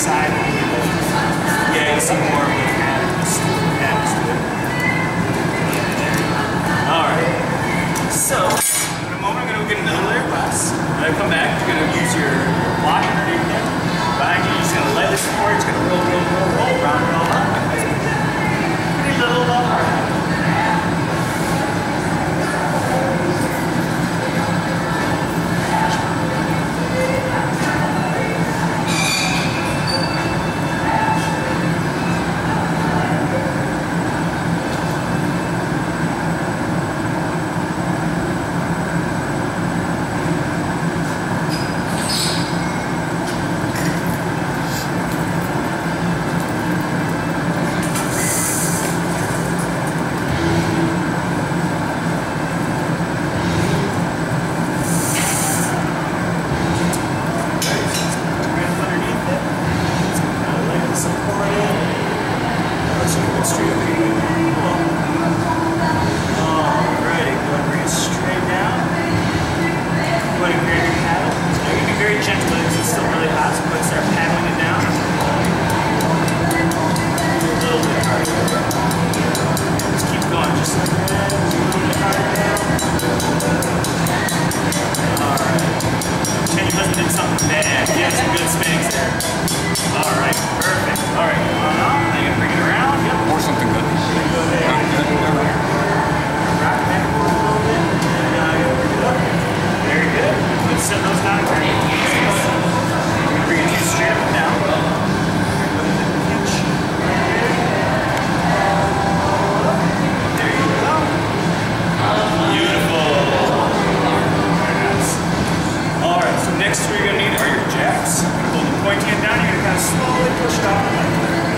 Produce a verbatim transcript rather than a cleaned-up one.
side. Yeah, you see more of the hands. Hands to it. Alright. So, in a moment I'm going to get another layer of glass. When I come back, you're going to use your block underneath it. Behind you, you're just going to lightly support. It's going to roll, roll, roll, roll, round it all up. Pretty little uh, next, what you're going to need are your jacks. Hold the pointy end down, you're going to kind of slowly push it off.